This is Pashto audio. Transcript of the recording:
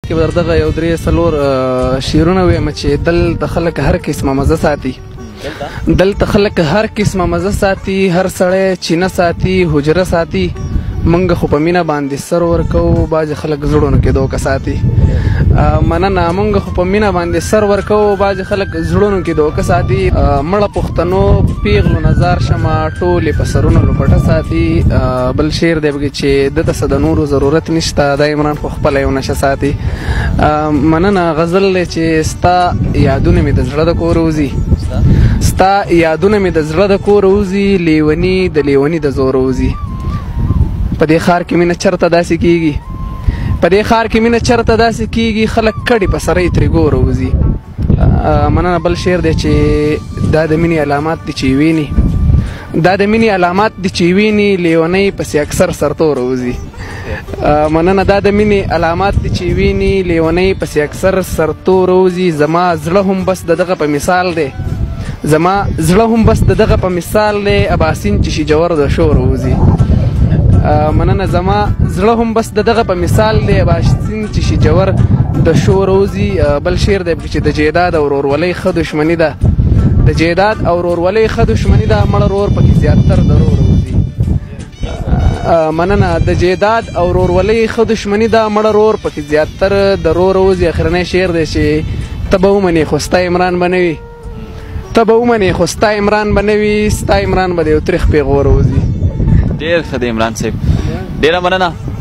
کې دغه یو درې څلور شعرونه ویم چې دلته خلک هر قسمه مزه ساتي دلته خلک هر قسمه مزه ساتي هر سړی چینه ساتي حجره ساتي موږ خو په مینه باندې سر ورکوو بعضې خلک زړونو کې دوکه ساتي مننه موږ خو په مینه باندې سر ورکوو بعضې خلک زړونو کې دوکه ساتي مړه پښتنو پیغلو نظار شمه ټولې په سرونو لپټه ساتي بل شعر دی پکې چې دته څه د نورو ضرورت نشته دا عمران خو خپله یو نشه ساتي مننه غزل دی چې ستا یادونه مې د زړه د کور وځي ستا یادونه مې د زړه د کور وځي لیوني د لیوني د زور وځي په دې ښار کې مینه چرته داسې کېږي په دې ښار کې مینه چرته داسې کېږي خلک کډې په سرۍ ترې ګوره وځي مننه بل شعر دی چې دا د مینې علامات دي چې ویني دا د مینې علامات دي چې ویني لیونۍ پسې اکثر سرتوره وځي مننه دا د مینې علامات دي چې ویني لیونۍ پسې اکثر سرتوره وځي زما زړه هم بس د دغه په مثال دی زما زړه هم بس د دغه په مثال دی اباسین چې شي جوور د شور وځي مننه زما زړه هم بس د دغه په مثال دی اباسین چې شي جوور د شور وځي بل شعر دی چې د جیداد او ورورولۍ ښه دښمني ده د جیداد او ورورولۍ ښه دښمني ده مړه رور پکې زیاتتر د رور وځي مننه د جیداد او ورورولۍ ښه دښمني ده مړه رور پکې زیاتتر د رور وځي اخرنی شعر دی چې ته به ومنې خو ستا عمران به نه وي ته به ومنې خو ستا عمران به نه وي ستا عمران به د یو تریخ پیغور وځي ډېر ښه دی عمران صاحب ډېره مننه